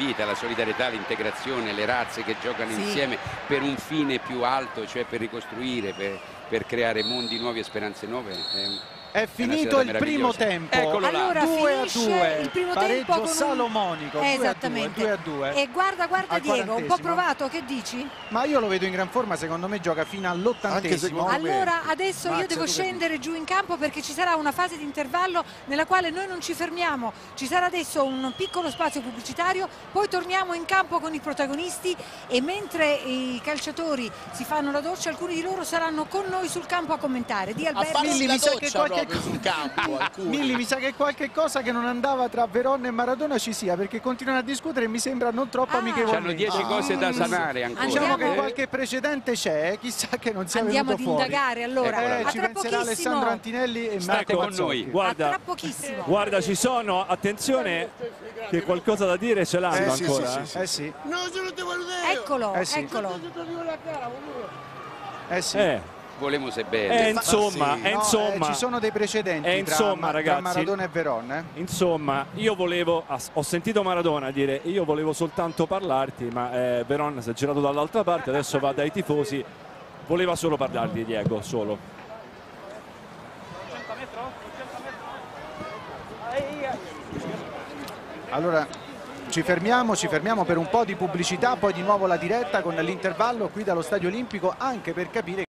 vita, la solidarietà, l'integrazione, le razze che giocano insieme per un fine più alto, cioè per ricostruire, per creare mondi nuovi e speranze nuove. È finito il primo tempo. Eccolo là. Allora 2-2, il primo pareggio tempo con salomonico. Esattamente. 2-2. E guarda Diego, un po' provato, che dici? Ma io lo vedo in gran forma, secondo me gioca fino all'80°. Allora adesso io devo scendere giù in campo perché ci sarà una fase di intervallo nella quale noi non ci fermiamo. Ci sarà adesso un piccolo spazio pubblicitario, poi torniamo in campo con i protagonisti e mentre i calciatori si fanno la doccia, alcuni di loro saranno con noi sul campo a commentare. Di Alberto. Sul campo, Milli, mi sa che qualche cosa che non andava tra Verona e Maradona ci sia, perché continuano a discutere e mi sembra non troppo amichevole. Hanno 10 cose da sanare ancora. Diciamo che qualche precedente c'è, chissà che non sia venuto fuori. Andiamo ad indagare allora. Ci penserà Alessandro Antinelli e Marco con Mazzotti. noi. Tra pochissimo. Guarda, ci sono, attenzione, che qualcosa da dire ce l'hanno ancora. Sì. Eccolo, Sì. eccolo. Volemo bene. Insomma, ci sono dei precedenti tra ragazzi, Maradona e Verona. Insomma, ho sentito Maradona dire io volevo soltanto parlarti, ma Verona si è girato dall'altra parte, adesso va dai tifosi, voleva solo parlarti, Diego, solo. Allora ci fermiamo per un po' di pubblicità, poi di nuovo la diretta con l'intervallo qui dallo Stadio Olimpico, anche per capire